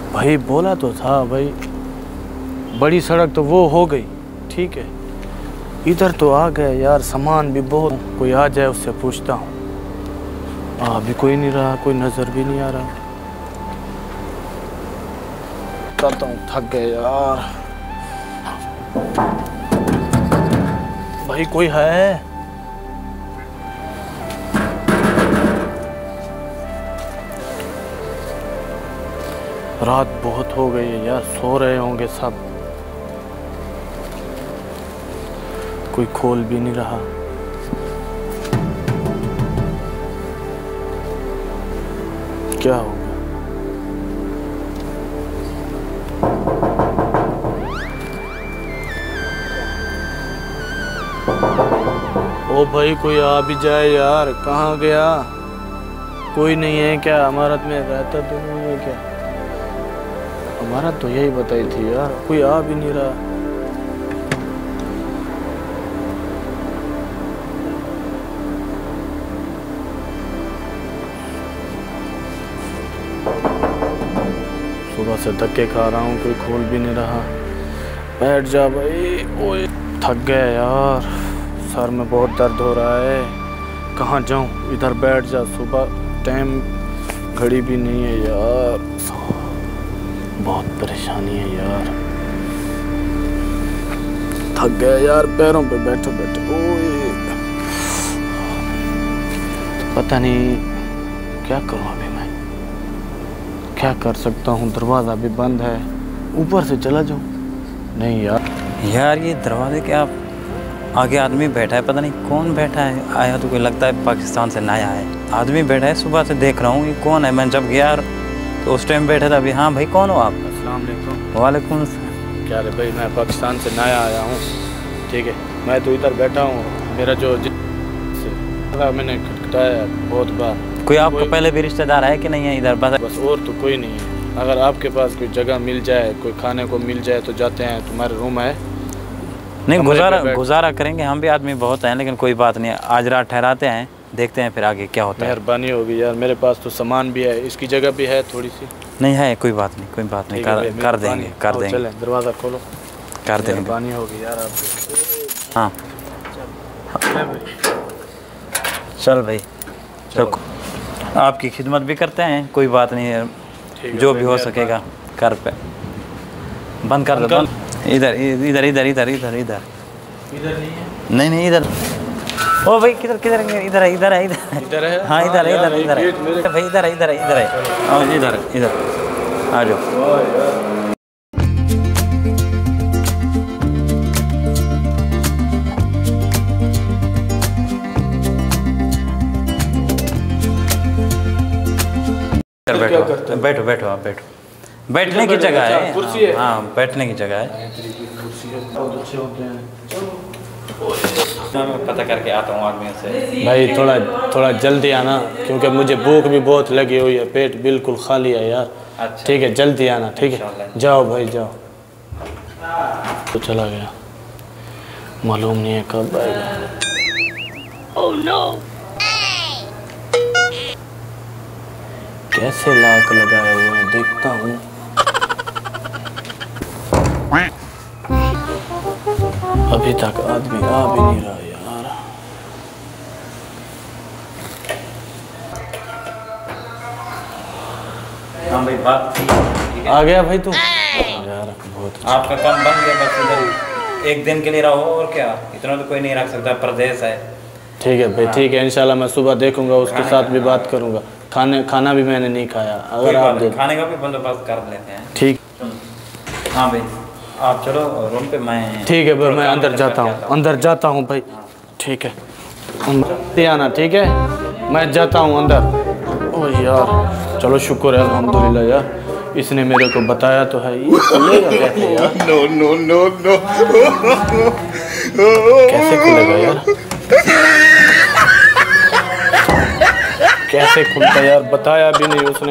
भाई बोला तो था भाई, बड़ी सड़क तो वो हो गई, ठीक है, इधर तो आ गए यार, सामान भी बहुत, कोई आ जाए उससे पूछता हूँ। अभी कोई नहीं रहा, कोई नज़र भी नहीं आ रहा। चलता हूँ, थक गए यार। भाई कोई है? रात बहुत हो गई है यार, सो रहे होंगे सब, कोई खोल भी नहीं रहा। क्या होगा? ओ भाई कोई आ भी जाए यार, कहाँ गया? कोई नहीं है क्या? इमारत में रहता तो नहीं है क्या? हमारा तो यही बताई थी यार, कोई आ भी नहीं रहा। सुबह से धक्के खा रहा हूँ, कोई खोल भी नहीं रहा। बैठ जा भाई, ओए थक गए यार, सर में बहुत दर्द हो रहा है। कहाँ जाऊँ? इधर बैठ जा, सुबह टाइम घड़ी भी नहीं है यार, बहुत परेशानी है यार, थक गए यार, पैरों पे बैठे बैठे। ओए पता नहीं क्या करूं अभी मैं, क्या कर सकता हूं? दरवाज़ा भी बंद है, ऊपर से चला जाऊं? नहीं यार ये दरवाजे के आप आगे आदमी बैठा है, पता नहीं कौन बैठा है। आया तो कोई लगता है पाकिस्तान से नया है, आदमी बैठा है, सुबह से देख रहा हूँ ये कौन है। मैं जब गया तो उस टाइम बैठा था अभी। हाँ भाई कौन हो आप? अस्सलाम वालेकुम। वालेकुम सलाम। क्या रे भाई, मैं पाकिस्तान से नया आया हूँ, ठीक है, मैं तो इधर बैठा हूँ। मेरा जो मैंने खटखटाया बहुत बार। कोई आपका पहले भी रिश्तेदार है कि नहीं है इधर? बस और तो कोई नहीं है। अगर आपके पास कोई जगह मिल जाए, कोई खाने को मिल जाए तो जाते हैं। तुम्हारे रूम है? नहीं, गुजारा करेंगे, हम भी आदमी बहुत हैं, लेकिन कोई बात नहीं, आज रात ठहराते हैं, देखते हैं फिर आगे क्या होता है। मेहरबानी होगी यार, मेरे पास तो सामान भी है, इसकी जगह भी है थोड़ी सी। नहीं है, कोई बात नहीं, कर देंगे। चलें, दरवाज़ा खोलो, कर देंगे। मेहरबानी होगी यार आपकी। हाँ चल भाई, चलो आपकी खिदमत भी करते हैं, कोई बात नहीं है, जो भी हो सकेगा कर पे। बंद कर दो, इधर इधर इधर इधर इधर इधर नहीं नहीं इधर। ओ भाई किधर किधर? इधर है इधर है इधर है। हाँ इधर है इधर इधर है भाई, इधर है इधर है इधर है। आओ इधर इधर आ जाओ। बैठो बैठो आप बैठो, बैठने की जगह है, कुर्सी है। हाँ बैठने की जगह है। मैं पता करके आता हूँ आदमियों से। भाई थोड़ा जल्दी आना, क्योंकि मुझे भूख भी बहुत लगी हुई है, पेट बिल्कुल खाली है यार। अच्छा ठीक है, जल्दी आना, ठीक है? जाओ भाई जाओ। तो चला गया, मालूम नहीं है कब आएगा। ओह नो, कैसे लाक लगाए हुए हैं, देखता हूँ। अभी तक आदमी आ भी नहीं रहा यार। हाँ भाई बात आ गया भाई तू यार, बहुत आपका काम बन गया। बस इधर एक दिन के लिए रहो, और क्या, इतना तो कोई नहीं रख सकता, प्रदेश है। ठीक है भाई, ठीक है, इंशाल्लाह मैं सुबह देखूंगा, उसके साथ भी बात करूंगा। खाना भी मैंने नहीं खाया, अगर आप खाने का भी बंदोबस्त कर लेते हैं। ठीक। हाँ भाई आप चलो रूम पे, मैं ठीक है भाई, मैं अंदर जाता हूँ भाई, ठीक है, आना, ठीक है, मैं जाता हूँ अंदर। ओह यार चलो, शुक्र है अल्हम्दुलिल्लाह यार, इसने मेरे को बताया तो है। ये खुलेगा कैसे यार? नो नो नो नो, कैसे खुलेगा यार? कैसे खुलता यार? बताया भी नहीं उसने।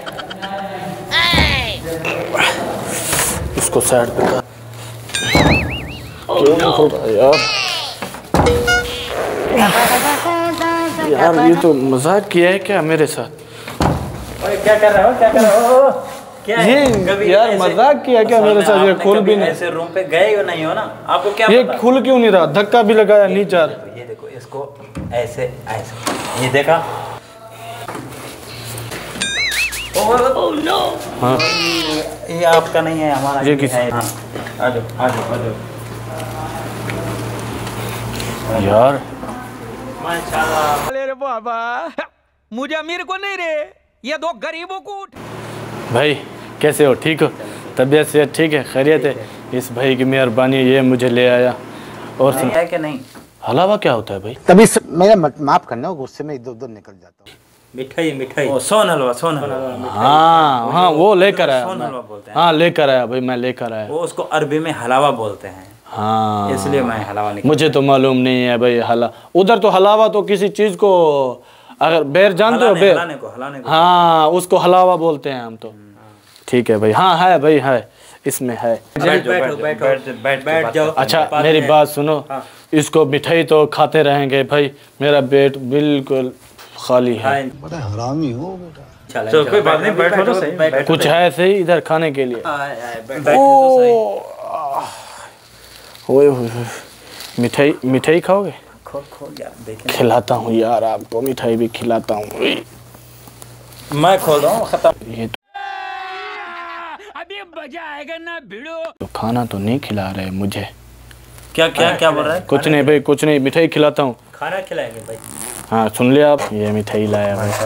इसको साइड पे कर। क्यों नहीं खुल रहा यार? यार ये तो मजाक किया है क्या मेरे साथ? क्या कर रहे हो? ये यार मजाक किया क्या मेरे साथ? ये खुल भी नहीं, ऐसे रूम पे गए हो नहीं हो ना, आपको क्या ये पता? खुल क्यों नहीं रहा? धक्का भी लगाया नीचे। ये देखो इसको ऐसे ऐसे, ये देखा? ओह नो, हाँ ये आपका नहीं है, हमारा ये किसी है। हाँ आ जाओ आ जाओ आ जाओ। यार माशाल्लाह। अरे बाबा, मुझे अमीर को नहीं रे, ये दो गरीबों को। भाई कैसे हो? ठीक हो? तबीयत से ठीक है? खैरियत है? इस भाई की मेहरबानी, ये मुझे ले आया। और सुन, है कि नहीं? हलावा क्या होता है भाई? तभी मेरा माफ करना, गुस्से में इधर उधर निकल जाता हूँ। मिठाई मिठाई, सोन हलवा, सोन हलवा। हाँ हाँ वो लेकर आया, सोन हलवा बोलते हैं। हाँ लेकर आया भाई, मैं लेकर आया। वो उसको अरबी में हलावा बोलते हैं, हाँ इसलिए मैं हलावा नहीं। मुझे तो मालूम नहीं है भाई। उधर तो हलावा तो किसी चीज को, अगर बेर जानते हो? बेर, हलाने को। हाँ उसको हलावा बोलते हैं हम तो। ठीक है भाई, हाँ है भाई, है इसमें है। बैठ जाओ। अच्छा मेरी बात सुनो, इसको मिठाई तो खाते रहेंगे भाई, मेरा पेट बिल्कुल खाली है। बड़ा हरामी हो बेटा। चलो कोई बात नहीं, बैठो तो सही। कुछ है सही इधर खाने के लिए? ओए होए, मिठाई मिठाई खाओगे? खोल यार, देखें। खिलाता हूँ यार आपको, मिठाई भी खिलाता हूँ। मैं खोल रहा हूँ, खत्म। ये अभी मजा आएगा ना भिड़ो। तो खाना तो नहीं खिला रहे मुझे। क्या क्या क्या बोल रहा है? कुछ नहीं भाई, कुछ नहीं, मिठाई खिलाता हूँ। खाना खिलाएंगे भाई। हाँ सुन लिया आप, ये मिठाई लाया भाई।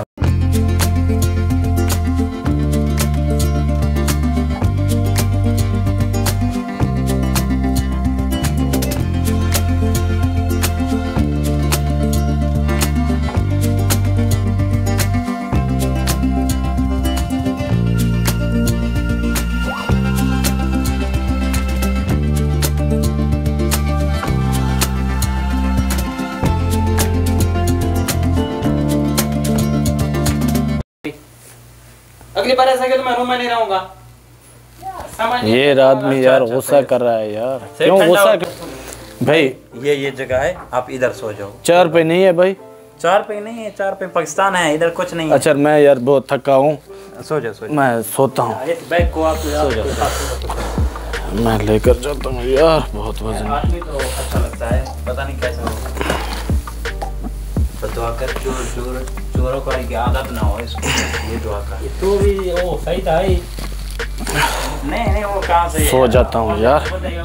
अगली बार ऐसा कि तो मैं रूम में नहीं रहूंगा। ये आदमी यार गुस्सा कर रहा है यार। क्यों गुस्सा भाई? ये जगह है, आप इधर सो जाओ। 4 पे नहीं है भाई? 4 पे नहीं है, 4 पे पाकिस्तान है, इधर कुछ नहीं है। अच्छा मैं यार बहुत थका हूँ, सो जाओ। मैं सोता हूँ। इस बैग को आप सो जाओ। मैं लेकर जाता हूँ यार, बहुत वजन है। आदमी तो अच्छा लगता है, पता नहीं कैसा होगा। तो दुआ कर, चोरों की आदत ना हो इसको। ये दुआ कर। तू भी वो सही था ही। नहीं वो कहाँ से सो जाता हूँ यार।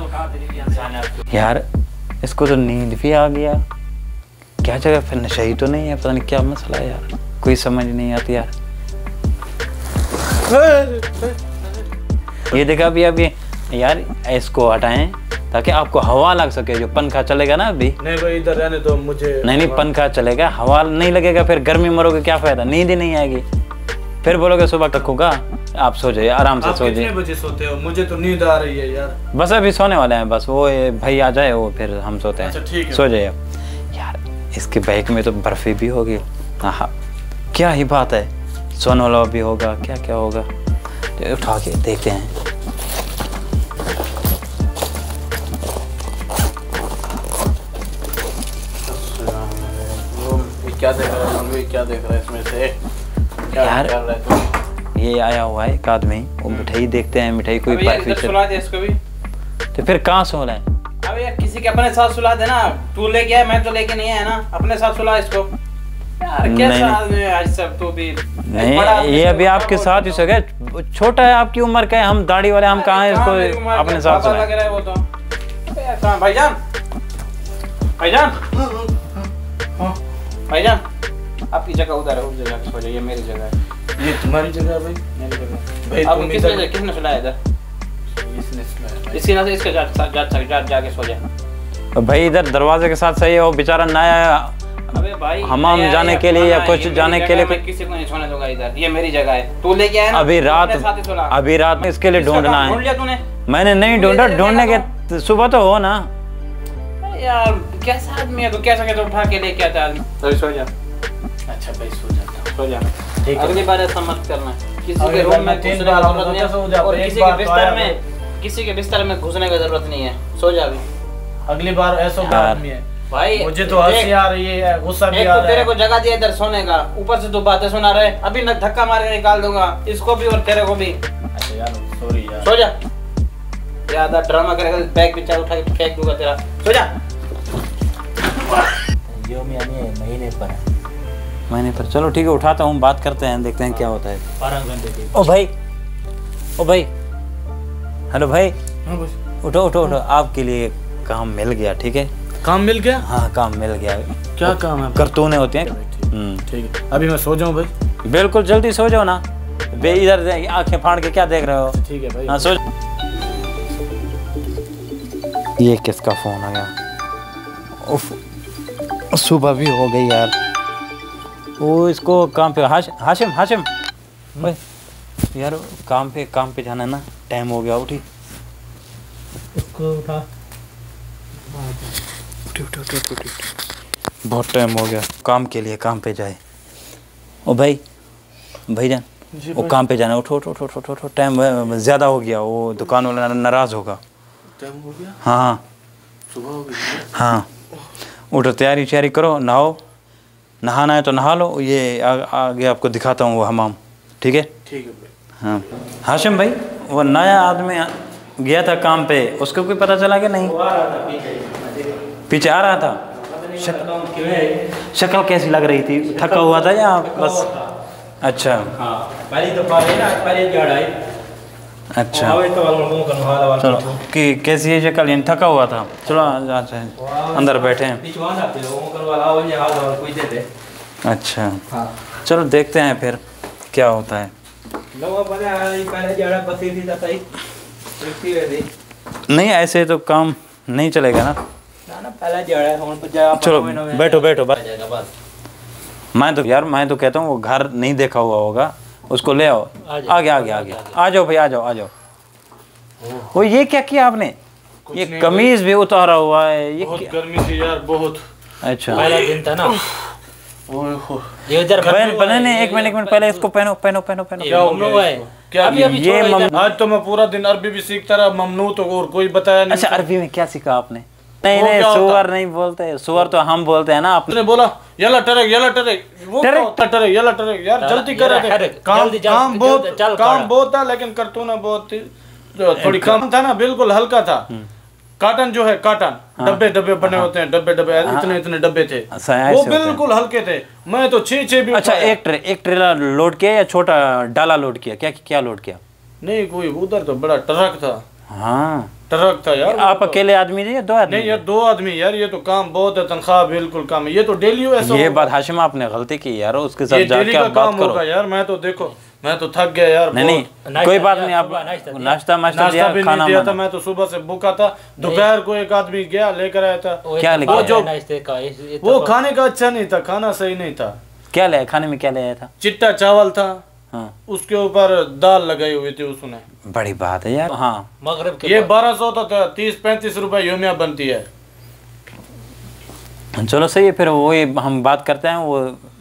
यार इसको तो नींद भी आ गया, क्या जगह फिर नशा ही तो नहीं है, पता नहीं क्या मसला है यार, कोई समझ नहीं आती यार। ये देखा अभी यार, इसको हटाएं ताकि आपको हवा लग सके। जो पंखा चलेगा ना अभी, नहीं भाई इधर रहने तो मुझे। नहीं पंखा चलेगा, हवा नहीं लगेगा, फिर गर्मी मरोगे, क्या फायदा, नींद ही नहीं आएगी। फिर बोलोगे सुबह तक होगा। आप सो जाइए, आराम से सो जाइए। कितने बजे सोते हो? मुझे तो नींद आ रही है यार। बस अभी सोने वाले हैं, बस वो भाई आ जाए वो फिर हम सोते हैं। अच्छा ठीक है। सो जाइए यार। इसके बैग में तो बर्फी भी होगी। हाँ क्या ही बात है, सोने वाला भी होगा, क्या क्या होगा। तो उठा के देखते हैं। क्या देख रहा है? क्या देख रहा है इसमें से? क्या यार कर रहा है तू? ये आया हुआ है एक आदमी, वो मिठाई देखते हैं, मिठाई कोई इधर सुला दे इसको भी। तो फिर कहाँ सो रहा है? अब यार किसी के अपने साथ सुला देना। तू लेके आया, मैं तो लेके नहीं आया ना, अपने साथ सुला इसको। यार कैसा आदमी है आज सब। तू भी नहीं, ये अभी आपके साथ ही सो गया, छोटा है, आपकी उम्र का है, हम दाढ़ी वाले, हम कहाँ है इसको अपने साथ सुलाएं? लग रहा है वो तो। भाईजान भाईजान आपकी जगह उधर है, उस जगह पे सो जाइए, मेरी जगह है। ये तुम्हारी जगह भाई? मेरी जगह भाई अब तुम किसने सुलाया इधर? इसने सुनाया। इसी ना से इसके जाके सो जा। भाई इधर दरवाजे के साथ सही है, वो बेचारा नया अबे भाई हमाम जाने के लिए या कुछ जाने के लिए, मैं किसी को नहीं सोने दूंगा इधर। ये मेरी जगह है, तू लेके आया ना। अभी रात में इसके लिए ढूंढना ढूंढ है। लिया तूने? मैंने नहीं ढूंढा, ढूंढने के सुबह तो हो ना यार। कैसा आदमी है तू, कैसा कैसे उठा के लेके आता आदमी? चल सो जा। अच्छा भाई सो जाता हूँ। सो जा। ठीक है। अगली बार ऐसा मत करना। किसी अगली के बार रूम मैं में 3 घुसने बार की जरूरत नहीं सो है, जाता हूँ। और एक किसी बार के तो बिस्तर आया में किसी के बिस्तर में घुसने की जरूरत नहीं है। सो जा अभी। अगली बार ऐसा यार। आदमी है। भाई मुझे तो हंसी आ रही है, गुस्सा भी एक आ तो रहा तेरे है। को जगह दिया इधर सोने का, ऊपर से तू बातें सुना रहे, अभी न धक्का मार के निकाल दूंगा इसको भी और तेरे को भी। अच्छा यार सॉरी यार। सो जा, ज्यादा ड्रामा करेगा तो बैग पीछे उठा के फेंक दूंगा तेरा। सो जा। यो महीने पर महीने पर, चलो ठीक है उठाता हूँ, बात करते हैं, देखते हैं क्या होता है। 12 घंटे की। ओ भाई, ओ भाई, हेलो भाई, हाँ बस उठो उठो उठो, आपके लिए काम मिल गया, ठीक है? काम मिल गया? हाँ काम मिल गया। क्या काम है? करतूने होते हैं। ठीक है, अभी मैं सो जाऊँ भाई? बिल्कुल जल्दी सो जाओ ना, बे इधर आंखें फाड़ के क्या देख रहे हो? ठीक है भाई। हाँ सो। ये किसका फोन आ गया? उफ, सुबह भी हो गई यार। वो इसको काम पे हाशिम हाशिम भाई यार, काम पे जाना है ना, टाइम हो गया। उठी इसको उठा। उठी बहुत टाइम हो गया, काम के लिए काम पे जाए। ओ भाई भाईजान, वो काम पे जाना, उठो उठो उठो उठो उठो, टाइम ज़्यादा हो गया, वो दुकान वाला नाराज़ होगा। टाइम हो गया? हाँ सुबह हो गई? हाँ उठो, तैयारी करो, नहाओ, नहाना है तो नहा लो। ये आगे आपको दिखाता हूँ वो हमाम, ठीक है? ठीक है भाई। हाँ हाशिम भाई, वो नया आदमी गया था काम पे, उसको कोई पता चला कि नहीं? पीछे आ रहा था। शक्ल कैसी लग रही थी? थका हुआ था या बस? अच्छा अच्छा, चलो कि कैसी है शक्ल? यानी थका हुआ था। चलो अंदर बैठे हैं। अच्छा चलो देखते हैं फिर क्या होता है। नहीं ऐसे तो काम नहीं चलेगा ना। चलो बैठो बैठो बस। मैं तो यार, मैं तो कहता हूँ वो घर नहीं देखा हुआ होगा, उसको ले आओ। आगे आगे आगे आ जाओ भाई, आ जाओ आ जाओ। वो ये क्या किया आपने? ये कमीज भी उतारा हुआ है, ये बहुत गर्मी थी यार, बहुत। अच्छा पहला दिन था ना। ये इधर पहने एक मिनट पहले इसको पहनो पहनो पहनो पहनो। क्या हो गया है? क्या अभी अभी ये आज तो मैं पूरा दिन अरबी भी सीखता रहा, ममनू तो और कोई बताया नहीं। अच्छा अरबी में क्या सीखा आपने? नहीं वो नहीं क्या होता? सुअर नहीं बोलते, सुअर तो हम बोलते हैं ना। आपने बोला यला टरक वो क्या होता है? टरक यला टरक यार, जल्दी कर रहे थे। काम बहुत था, लेकिन करतूना बहुत थी। थोड़ी कम था ना, बिल्कुल हल्का था। काटन जो है, काटन डब्बे बने होते हैं, डब्बे इतने डब्बे थे, वो बिल्कुल हल्के थे। मैं तो 6 भी। अच्छा एक ट्रेलर लोड किया या छोटा डाला लोड किया? क्या लोड किया? नहीं कोई उधर तो बड़ा ट्रक था। हाँ ट्रक था यार। आप अकेले आदमी थे या 2 आदमी? नहीं यार 2 आदमी यार, ये तो काम बहुत है, तनख्वाह बिल्कुल कम है। ये तो डेली ऐसा। ये बात हाशिम आपने गलती की यार, उसके साथ जाके आप बात करो यार। मैं तो देखो, मैं तो थक गया यार। नहीं कोई बात नहीं, आप नाश्ता भी नहीं दिया था। मैं तो सुबह से भूखा था। दोपहर को एक आदमी गया लेकर आया था। क्या लेकर? वो खाने का अच्छा नहीं था, खाना सही नहीं था। क्या ले खाने में? क्या ले आया था? चिट्टा चावल था। हाँ। उसके ऊपर दाल लगाई हुई थी उसने। बड़ी बात है यार। हाँ मगरिब के ये 1200 था, 30-35 रुपए योमिया बनती है। चलो सही है, फिर वही हम बात करते हैं। वो